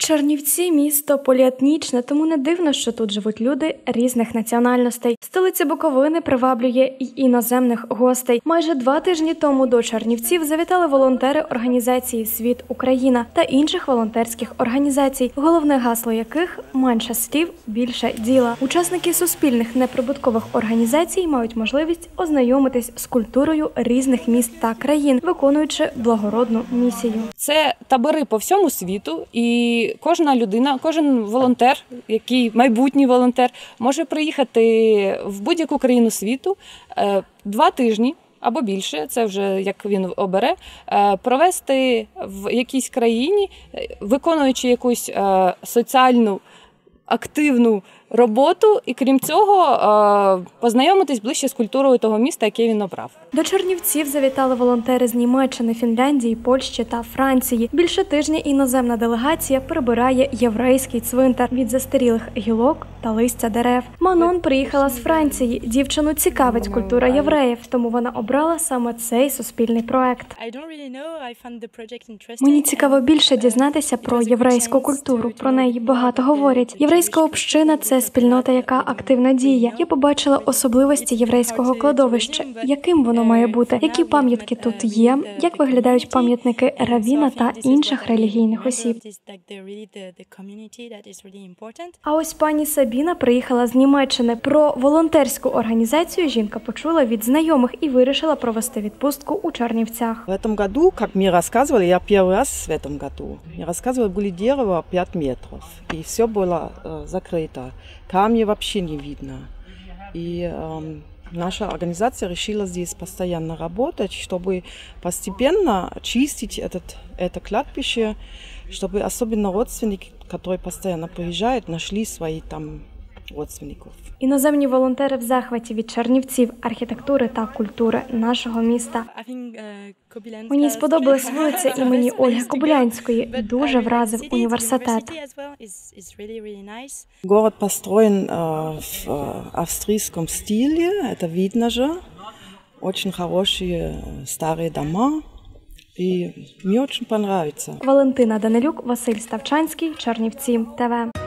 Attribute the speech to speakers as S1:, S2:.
S1: Чернівці – місто поліетнічне, тому не дивно, що тут живуть люди різних національностей. Столиця Буковини приваблює й іноземних гостей. Майже 2 тижні тому до Чернівців завітали волонтери організації «Світ Україна» та інших волонтерських організацій, головне гасло яких – менше слів, більше діла. Учасники суспільних неприбуткових організацій мають можливість ознайомитись з культурою різних міст та країн, виконуючи благородну місію.
S2: Це табори по всьому світу, і кожна людина, кожен волонтер, який майбутній волонтер, може приїхати в будь-яку країну світу 2 тижні або більше, це вже як він обере, провести в якійсь країні, виконуючи якусь соціальну, активну роботу і, крім цього, познайомитись ближче з культурою того міста, яке він обрав.
S1: До Чернівців завітали волонтери з Німеччини, Фінляндії, Польщі та Франції. Більше тижня іноземна делегація прибирає єврейський цвинтар від застарілих гілок та листя дерев. Манон приїхала з Франції. Дівчину цікавить культура євреїв, тому вона обрала саме цей суспільний проект. Мені цікаво більше дізнатися про єврейську культуру. Про неї багато говорять. Єврейська община – це спільнота, яка активно діє. Я побачила особливості єврейського кладовища. Яким воно має бути? Які пам'ятки тут є? Як виглядають пам'ятники равіна та інших релігійних осіб? А ось пані Сабіна приїхала з Німеччини. Про волонтерську організацію жінка почула від знайомих і вирішила провести відпустку у Чернівцях.
S3: В этом году, как мне рассказывали, я первый раз в этом году, мне рассказывали, были дерево 5 метров, и все было закрыто. Камни вообще не видно. И наша организация решила здесь постоянно работать, чтобы постепенно чистить это кладбище, чтобы особенно родственники, которые постоянно приезжают, нашли свои там родственників.
S1: Іноземні волонтери в захваті від Чернівців, архітектури та культури нашого міста. Мені сподобалась вулиця імені Ольги Кобилянської. Дуже вразив університет.
S3: Город построен в австрийском стиле, это видно же. Очень хорошие старые дома. И мне очень понравится.
S1: Валентина Данилюк, Василь Ставчанський, Чернівці ТВ.